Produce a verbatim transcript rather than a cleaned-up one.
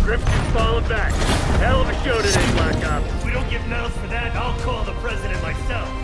Griff's falling back. Hell of a show today, Black Ops. If we don't get medals for that, I'll call the president myself.